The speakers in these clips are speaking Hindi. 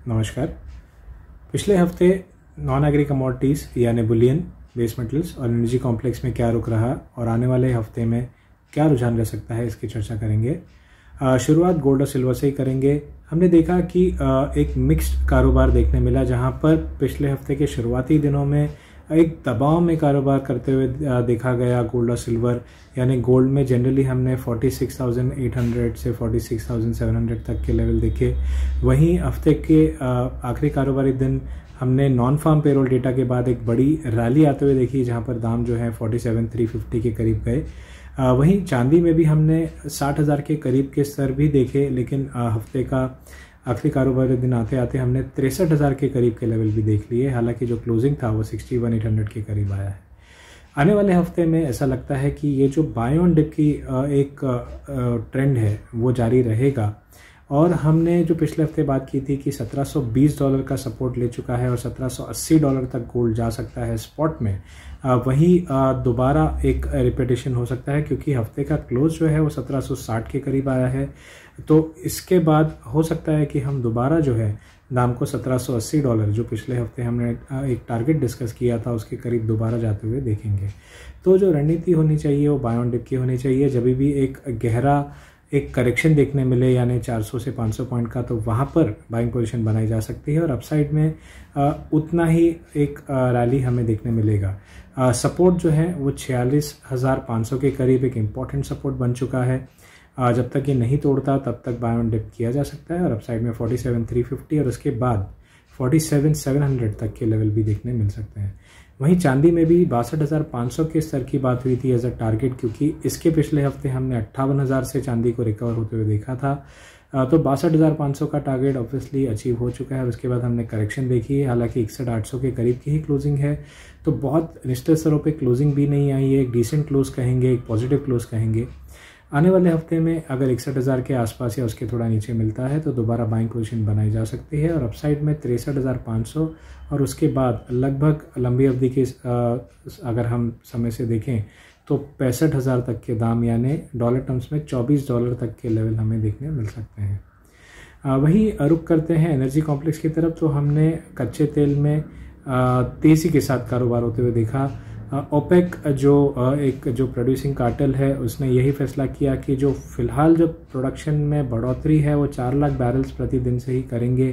नमस्कार। पिछले हफ्ते नॉन एग्री कमोडिटीज़ यानी बुलियन, बेस मेटल्स और एनर्जी कॉम्प्लेक्स में क्या रुख रहा और आने वाले हफ्ते में क्या रुझान रह सकता है, इसकी चर्चा करेंगे। शुरुआत गोल्ड और सिल्वर से ही करेंगे। हमने देखा कि एक मिक्स्ड कारोबार देखने मिला, जहां पर पिछले हफ्ते के शुरुआती दिनों में एक दबाव में कारोबार करते हुए देखा गया गोल्ड और सिल्वर। यानी गोल्ड में जनरली हमने 46,800 से 46,700 तक के लेवल देखे। वहीं हफ्ते के आखिरी कारोबारी दिन हमने नॉन फार्म पेरोल डेटा के बाद एक बड़ी रैली आते हुए देखी, जहां पर दाम जो है 47,350 के करीब गए। वहीं चांदी में भी हमने 60,000 के करीब के स्तर भी देखे, लेकिन हफ्ते का आखिरी कारोबारी दिन आते आते हमने 63,000 के करीब के लेवल भी देख लिए। हालांकि जो क्लोजिंग था वो 61,800 के करीब आया है। आने वाले हफ्ते में ऐसा लगता है कि ये जो बाय ऑन डिप की एक ट्रेंड है वो जारी रहेगा। और हमने जो पिछले हफ्ते बात की थी कि $1720 का सपोर्ट ले चुका है और $1780 तक गोल्ड जा सकता है स्पॉट में, वही दोबारा एक रिपीटेशन हो सकता है, क्योंकि हफ्ते का क्लोज जो है वो 1760 के करीब आया है। तो इसके बाद हो सकता है कि हम दोबारा जो है दाम को $1780, जो पिछले हफ्ते हमने एक टारगेट डिस्कस किया था, उसके करीब दोबारा जाते हुए देखेंगे। तो जो रणनीति होनी चाहिए वो बाय ऑन डिप की होनी चाहिए। जब भी एक गहरा एक करेक्शन देखने मिले, यानी 400 से 500 पॉइंट का, तो वहाँ पर बाइंग पोजीशन बनाई जा सकती है और अपसाइड में उतना ही एक रैली हमें देखने मिलेगा। सपोर्ट जो है वो 46,500 के करीब एक इम्पॉर्टेंट सपोर्ट बन चुका है। जब तक ये नहीं तोड़ता तब तक बाय ऑन डिप किया जा सकता है और अपसाइड में 47,350 और उसके बाद 47,700 तक के लेवल भी देखने मिल सकते हैं। वहीं चांदी में भी 62,500 के स्तर की बात हुई थी एज अ टारगेट, क्योंकि इसके पिछले हफ्ते हमने 58,000 से चांदी को रिकवर होते हुए देखा था। तो 62,500 का टारगेट ऑब्वियसली अचीव हो चुका है और उसके बाद हमने करेक्शन देखी है। हालांकि 61,800 के करीब की ही क्लोजिंग है, तो बहुत निश्चित स्तरों पे क्लोजिंग भी नहीं आई है। एक डिसेंट क्लोज कहेंगे, एक पॉजिटिव क्लोज कहेंगे। आने वाले हफ्ते में अगर 61,000 के आसपास या उसके थोड़ा नीचे मिलता है तो दोबारा बाइंग पोजीशन बनाई जा सकती है और अपसाइड में 63,500 और उसके बाद लगभग लंबी अवधि के अगर हम समय से देखें तो 65,000 तक के दाम, यानी डॉलर टर्म्स में $24 तक के लेवल हमें देखने मिल सकते हैं। वही रुख करते हैं एनर्जी कॉम्प्लेक्स की तरफ। तो हमने कच्चे तेल में तेज़ी के साथ कारोबार होते हुए देखा। ओपेक जो प्रोड्यूसिंग कार्टेल है, उसने यही फैसला किया कि जो फिलहाल जो प्रोडक्शन में बढ़ोतरी है वो 4 लाख बैरल्स प्रतिदिन से ही करेंगे।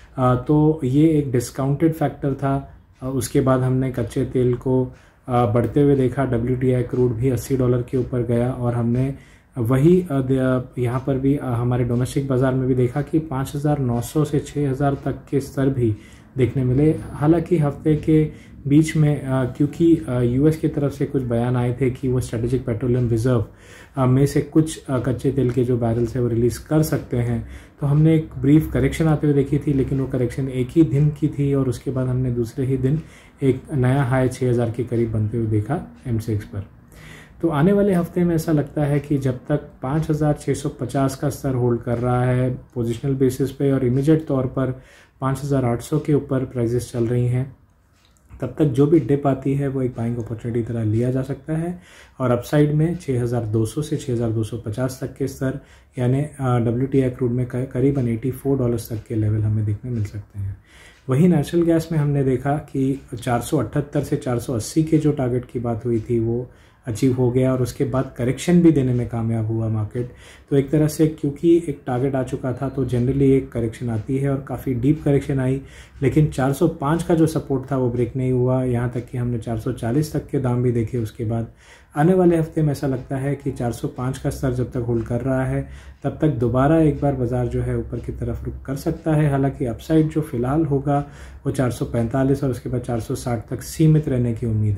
तो ये एक डिस्काउंटेड फैक्टर था। उसके बाद हमने कच्चे तेल को बढ़ते हुए देखा। WTI क्रूड भी $80 के ऊपर गया और हमने वही यहाँ पर भी हमारे डोमेस्टिक बाज़ार में भी देखा कि 5,900 से 6,000 तक के स्तर भी देखने मिले। हालांकि हफ्ते के बीच में क्योंकि US की तरफ से कुछ बयान आए थे कि वो स्ट्रेटेजिक पेट्रोलियम रिजर्व में से कुछ कच्चे तेल के जो बैरल्स है वो रिलीज़ कर सकते हैं, तो हमने एक ब्रीफ करेक्शन आते हुए देखी थी। लेकिन वो करेक्शन एक ही दिन की थी और उसके बाद हमने दूसरे ही दिन एक नया हाई 6,000 के करीब बनते हुए देखा MCX पर। तो आने वाले हफ्ते में ऐसा लगता है कि जब तक 5,650 का स्तर होल्ड कर रहा है पोजिशनल बेसिस पे और इमीडिएट तौर पर 5,800 के ऊपर प्राइजेस चल रही हैं, तब तक जो भी डिप आती है वो एक बाइंग अपॉर्चुनिटी तरह लिया जा सकता है। और अपसाइड में 6,200 से 6,250 तक के स्तर, यानी WTI क्रूड में करीबन $84 तक के लेवल हमें देखने मिल सकते हैं। वहीं नेचुरल गैस में हमने देखा कि 478 से 480 के जो टारगेट की बात हुई थी वो अचीव हो गया और उसके बाद करेक्शन भी देने में कामयाब हुआ मार्केट। तो एक तरह से क्योंकि एक टारगेट आ चुका था तो जनरली एक करेक्शन आती है और काफ़ी डीप करेक्शन आई, लेकिन 405 का जो सपोर्ट था वो ब्रेक नहीं हुआ। यहाँ तक कि हमने 440 तक के दाम भी देखे। उसके बाद आने वाले हफ्ते में ऐसा लगता है कि 405 का स्तर जब तक होल्ड कर रहा है तब तक दोबारा एक बार बाजार जो है ऊपर की तरफ रुख कर सकता है। हालांकि अपसाइड जो फिलहाल होगा वो 445 और उसके बाद 460 तक सीमित रहने की उम्मीद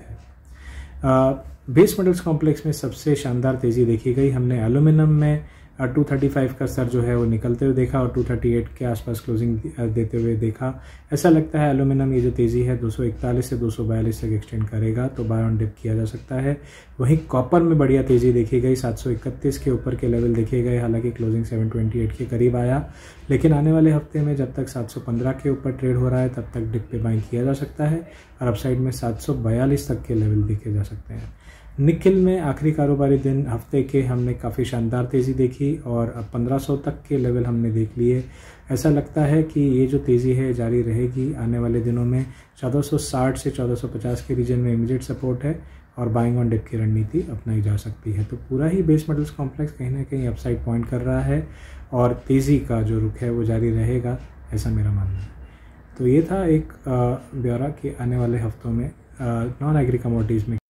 है। बेस मेटल्स कॉम्प्लेक्स में सबसे शानदार तेज़ी देखी गई। हमने एल्यूमिनियम में 235 का स्तर जो है वो निकलते हुए देखा और 238 के आसपास क्लोजिंग देते हुए देखा। ऐसा लगता है एल्यूमिनियम ये जो तेज़ी है 241 से 242 तक एक्सटेंड करेगा, तो बाय ऑन डिप किया जा सकता है। वहीं कॉपर में बढ़िया तेज़ी देखी गई, 731 के ऊपर के लेवल देखे गए। हालांकि क्लोजिंग 728 के करीब आया, लेकिन आने वाले हफ्ते में जब तक 715 के ऊपर ट्रेड हो रहा है तब तक डिप पे बाइंग किया जा सकता है और अपसाइड में 742 तक के लेवल देखे जा सकते हैं। निकिल में आखिरी कारोबारी दिन हफ्ते के हमने काफ़ी शानदार तेज़ी देखी और अब 1500 तक के लेवल हमने देख लिए। ऐसा लगता है कि ये जो तेज़ी है जारी रहेगी आने वाले दिनों में। 1460 से 1450 के रीजन में इमीडिएट सपोर्ट है और बाइंग ऑन डिप की रणनीति अपनाई जा सकती है। तो पूरा ही बेस मेटल्स कॉम्प्लेक्स कहीं ना कहीं अपसाइड पॉइंट कर रहा है और तेज़ी का जो रुख है वो जारी रहेगा, ऐसा मेरा मानना है। तो ये था एक ब्यौरा कि आने वाले हफ्तों में नॉन एग्री कमोडिटीज़ में